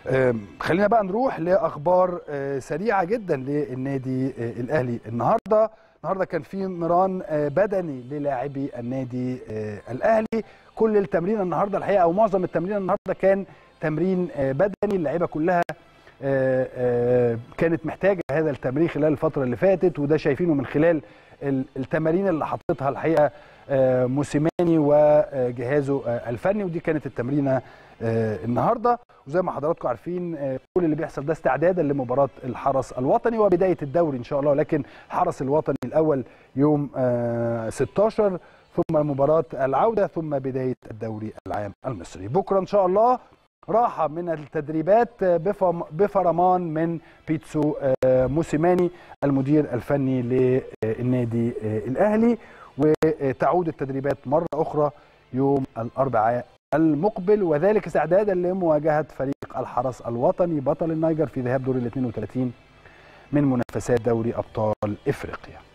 خلينا بقى نروح لاخبار سريعه جدا للنادي الاهلي. النهارده كان في مران بدني للاعبي النادي الاهلي. كل التمرين النهارده الحقيقه او معظم التمرين النهارده كان تمرين بدني. اللعيبه كلها كانت محتاجه هذا التمرين خلال الفتره اللي فاتت، وده شايفينه من خلال التمارين اللي حطتها الحقيقه موسيماني وجهازه الفني، ودي كانت التمرينه النهارده. وزي ما حضراتكم عارفين كل اللي بيحصل ده استعدادا لمباراه الحرس الوطني وبدايه الدوري ان شاء الله، لكن الحرس الوطني الاول يوم 16 ثم مباراه العوده ثم بدايه الدوري العام المصري. بكره ان شاء الله راحه من التدريبات بفرمان من بيتسو موسيماني المدير الفني للنادي الاهلي، وتعود التدريبات مره اخرى يوم الاربعاء المقبل، وذلك استعدادا لمواجهه فريق الحرس الوطني بطل النيجر في ذهاب دور ال 32 من منافسات دوري ابطال افريقيا.